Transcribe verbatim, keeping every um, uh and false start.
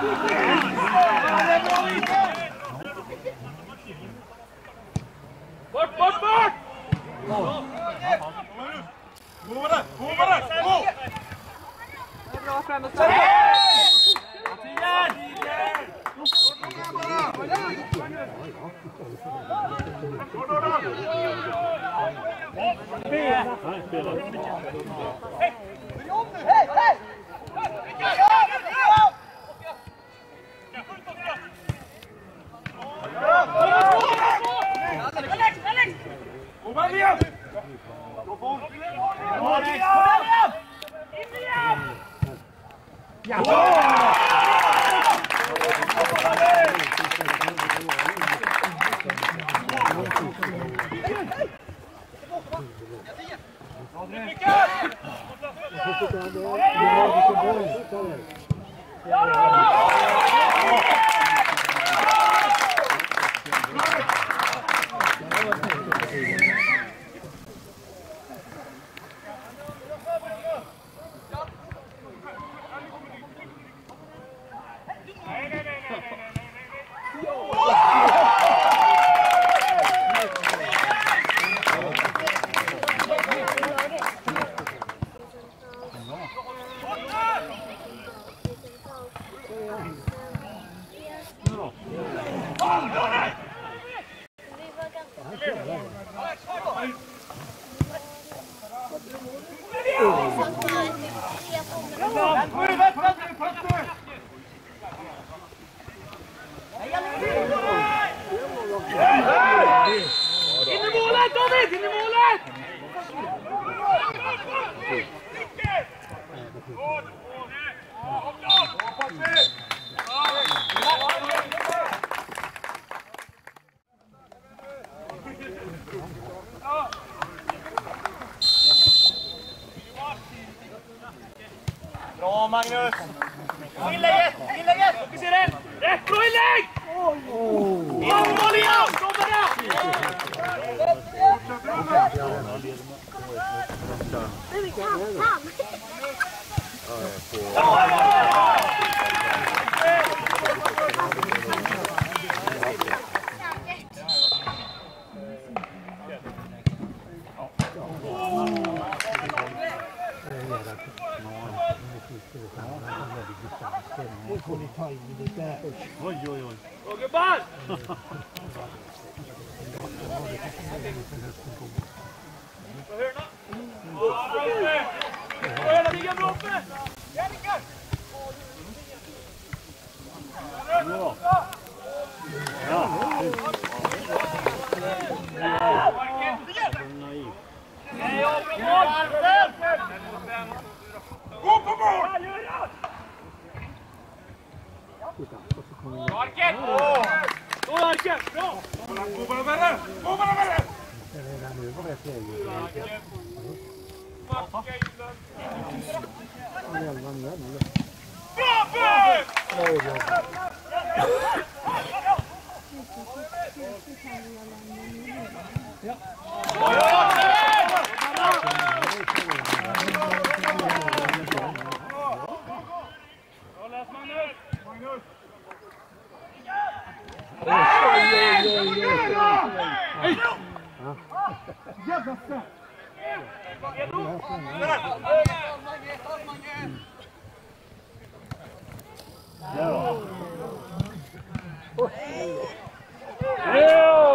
Bort, bort, bort! Gå där, gå där, gå! Bra framåt. Hej, hej! Alex, Alex! Kom igen! Kom igen! Ja! Bra Magnus! Inlägget! Inlägget! Fokusera! Rätt bra inlägg! In mål igen! Stoppa Oj, oj, oj. Roger Ball! På hörna. Ja, bra uppe! Hörna, ligga bra uppe! Jävlar! Ja. Ja. Gå på mål! Marken! Gå Marken! Bra! Gå bara värre! Gå bara värre! Bra! Ja.